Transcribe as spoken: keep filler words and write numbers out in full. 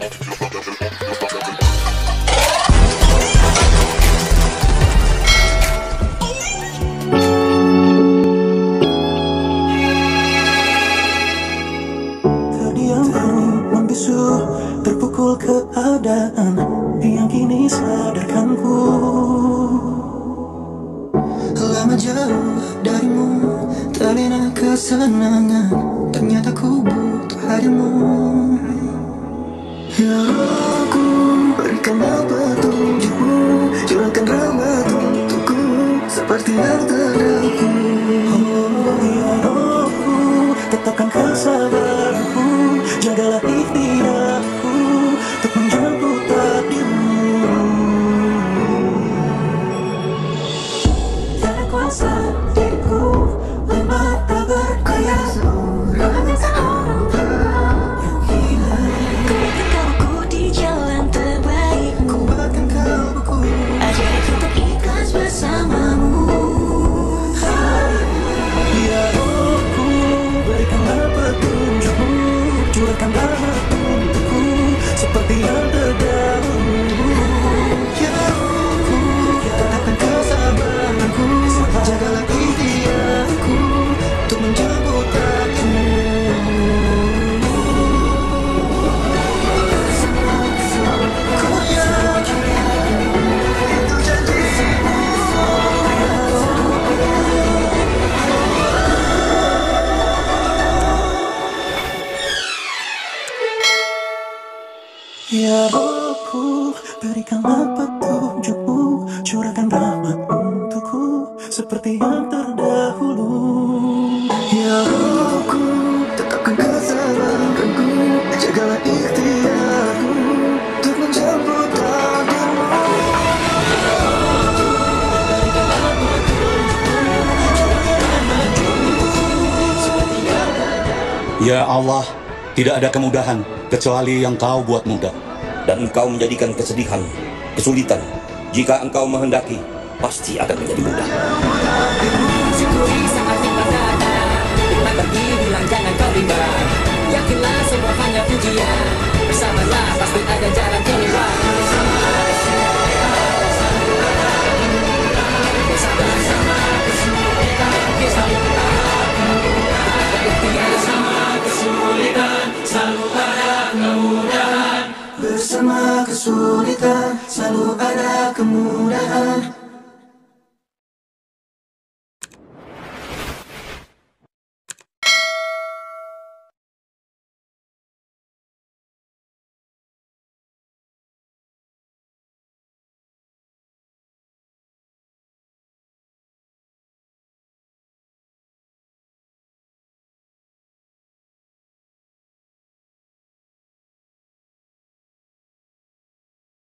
Terpukul keadaan yang kini sadarkanku. Lama jauh darimu, terlena kesenangan. Ternyata ku butuh hadirmu. Ya Rohku, berikanlah petunjukmu, curahkan rahmat untukku seperti yang terdahulu. Oh ya Rohku, tetapkan kesabaranku, jagalah ikhtiarku untuk menjemput takdirmu. Tiada kuasa diriku lemah tak berdaya, seorang seorang yang hilang. Kuatkan kalbuku di jalan terbaikmu, kuatkan kalbuku, ajari untuk ikhlas bersamamu. Ya Rohku, berikanlah petunjukmu, curahkanlah rahmat untukku seperti yang terdahulu. Ya Rohku, tetapkan kesabaranku, jagalah ikhtiarku untuk menjemput takdirmu. Ku yakin itu janjimu. Ya Rohku, berikanlah petunjukmu, curahkan rahmat untukku seperti yang terdahulu. Ya Rohku, tetapkan kesabaranku, jagalah ikhtiarku untuk menjemput takdirmu. Ya Allah, tidak ada kemudahan kecuali yang Kau buat mudah. Dan Engkau menjadikan kesedihan, kesulitan, jika Engkau menghendaki, pasti akan menjadi mudah. Syukuri saat nikmat datang, nikmat pergi bilang jangan kau bimbang. Yakinlah semua hanya pujian, bersamalah pasti ada jalan keluar. Bersama-sama kesulitan, bersama kesulitan, selalu ada kemudahan. Bersama kesulitan, selalu ada kemudahan.